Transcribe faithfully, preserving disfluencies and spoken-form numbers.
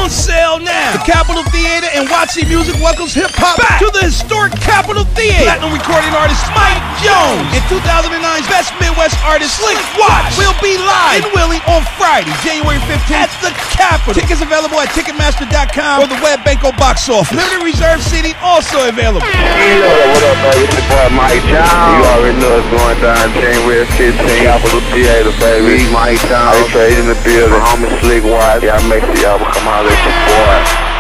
on sale now. The Capitol Theater and Watsi Music welcomes hip-hop back to the historic Capitol Theater. Platinum recording artist Mike Jones and two thousand nine's Best Midwest artist Slick Watts will be live in Willie on Friday, January fifteenth at the Capitol. Tickets available at Ticketmaster dot com or the WebBanco box office. Limited reserve seating also available. Hey, what up, baby? It's your boy Mike Jones. You already know it's going down January fifteenth. Capitol Theater, baby. Mike Jones. Trade in the building. Homie Slick Watts. Y'all make sure y'all come out at your boy.